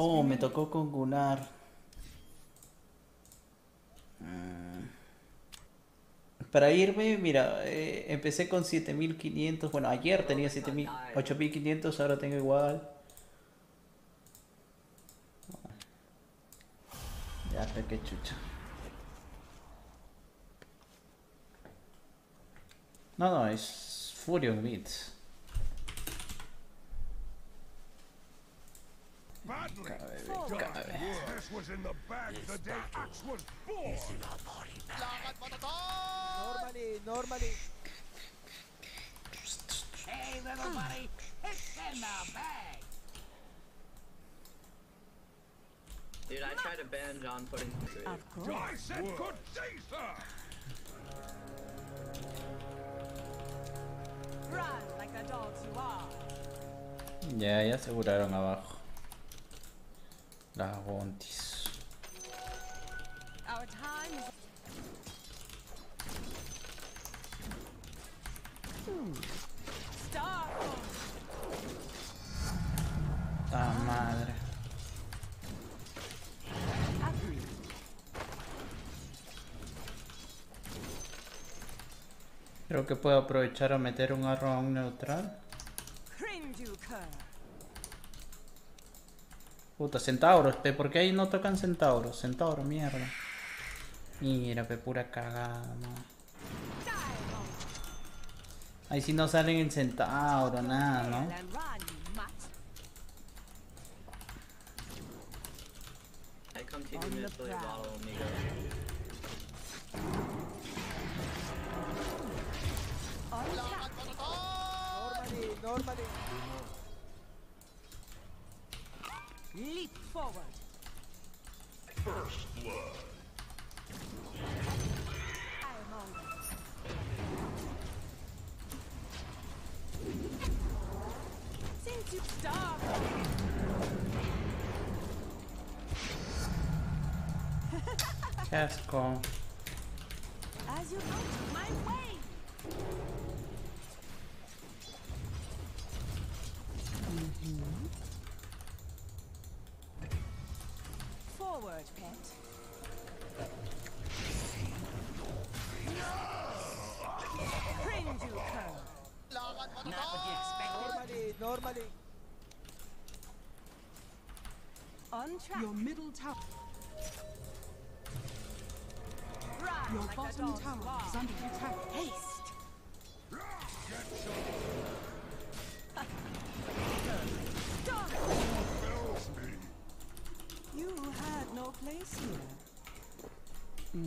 No, me tocó con Gunnar. Para irme, mira, empecé con 7500. Bueno, ayer tenía 7000, 8500, ahora tengo igual. Ya, pe, qué chucha. No, no, es Furion Beats. Cabe. This was in the bag the day Axe was born. Normally. Hey, little buddy, it's in the bag. Dude, I tried to ban John putting through. Of course. I said good day, sir. Run like the dogs you are. Ya aseguraron abajo. Las Gontis. Our time is... Start. ¡Ta madre! Creo que puedo aprovechar a meter un arrow a un neutral. Puta, centauros, pe, ¿por qué ahí no tocan centauros? Centauro, mierda. Mira, pe, pura cagada, no. Ahí sí no salen en centauro, nada, ¿no? I come to you with a bottle, amigo. Normally. Leap forward. First blood. Since you start. Casco. As you out of my way. Forward, pet. Cringe you curl. Not what you expected. Normally. On track. Your middle tower. Run Your like the bottom dogs tower you are. is under attack. Haste. Stop. Fells me. You had no place here.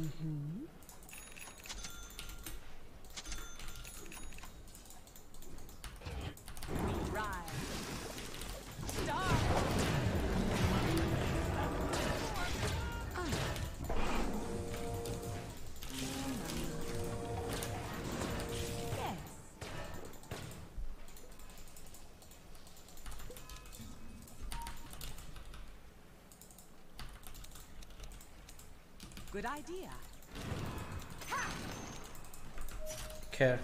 Rise. Stop. Yes. Good idea. Care.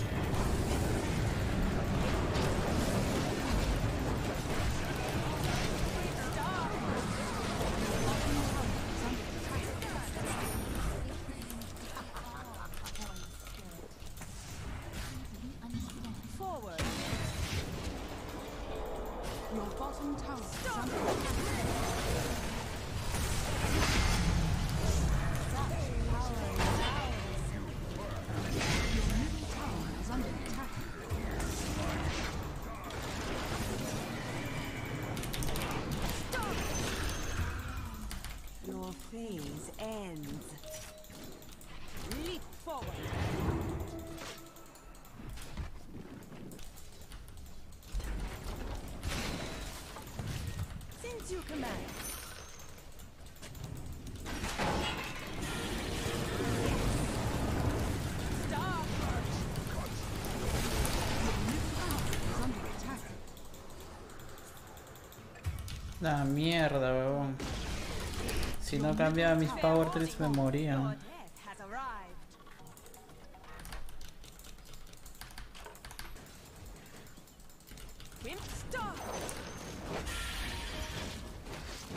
Forward. Your bottom tower is under attack. Your middle tower is under attack. Your phase ends. Leap forward. Since you command. Stop. Is under attack. La mierda, huevón. Si no cambiaba mis power trips me Your morían. death has arrived. Stop.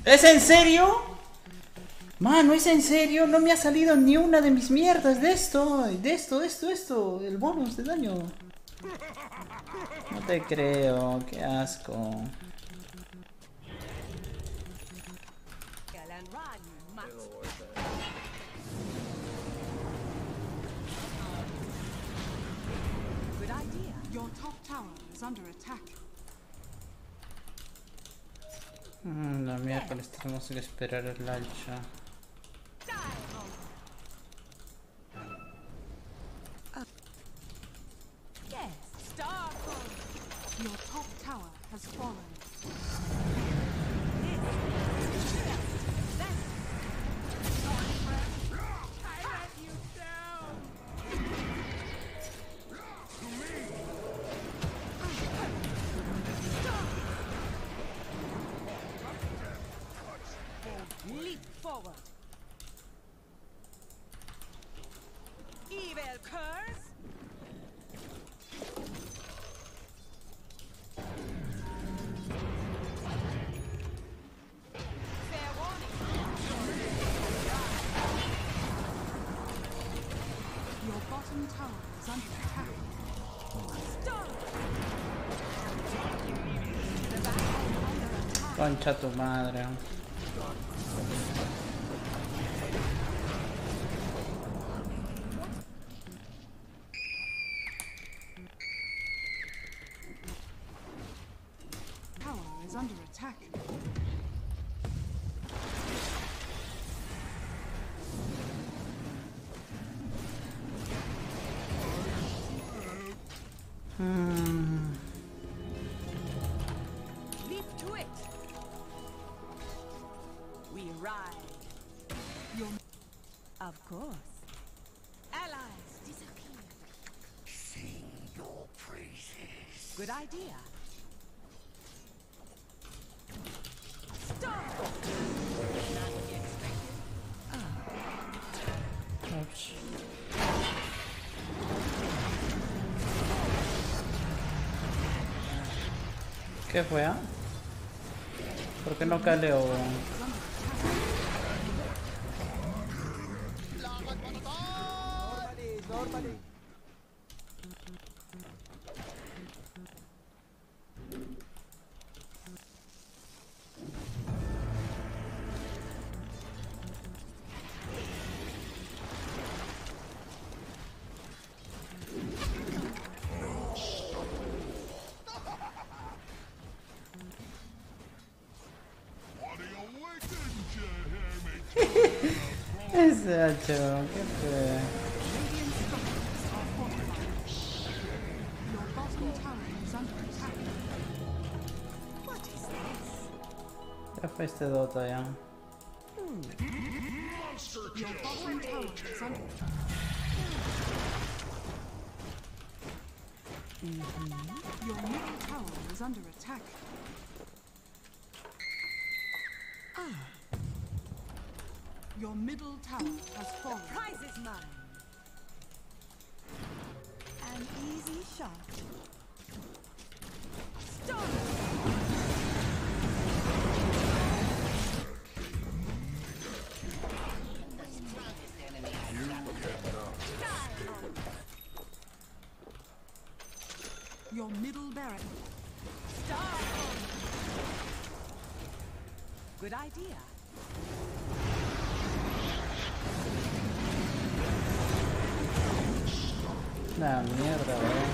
¿Es en serio? Mano, ¿es en serio? No me ha salido ni una de mis mierdas de esto. De esto. El bonus de daño. No te creo. Qué asco. Kill and run, Max. Good idea. Your top tower is under attack. La miércoles tenemos que esperar el hacha. Yes. Starfall. Your top tower has fallen. I let you down. Leap forward. Evil curse. Fair warning. Your bottom tower is under attack. Stop. Concha tu madre. Tower is under attack. Leap to it. We ride. Your Of course. Allies disappear. Sing your praises. Good idea. Stop. Not to be expected. Ups. ¿Qué fue? Ah? ¿Por qué no caleo? Normally. What are you waiting to hear me? Ese hacho, ¿qué fue? radiant structures are fortified. Your bottom tower is under attack. What is this? ¿Qué fue este Dota ya? Your bottom tower is under attack. Your middle tower is under attack. Your middle tower has fallen. Prize is mine. An easy shot. Stop. Your middle barrack. Stop. Good idea. Nah, mierda, weón.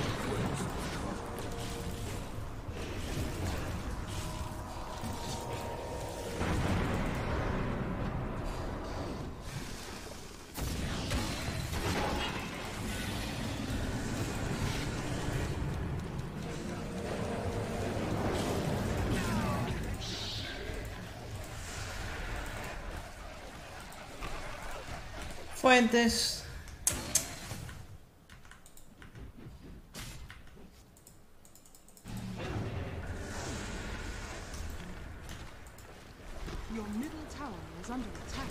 Fuentes. Your middle tower is under attack.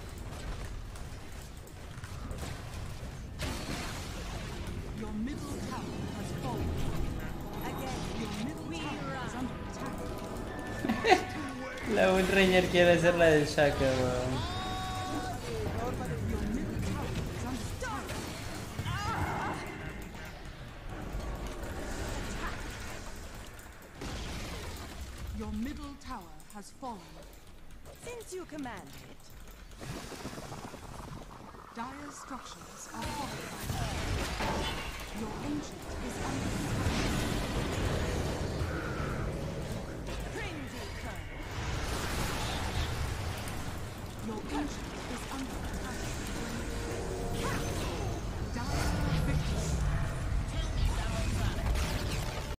Your middle tower has fallen. Again. Your middle We tower is run. under attack. La Windranger quiere hacer la del Shaka, weón. Your middle tower is under attack. Your middle tower has fallen. Since you command it. Dire structures are fortified. Your ancient is under attack.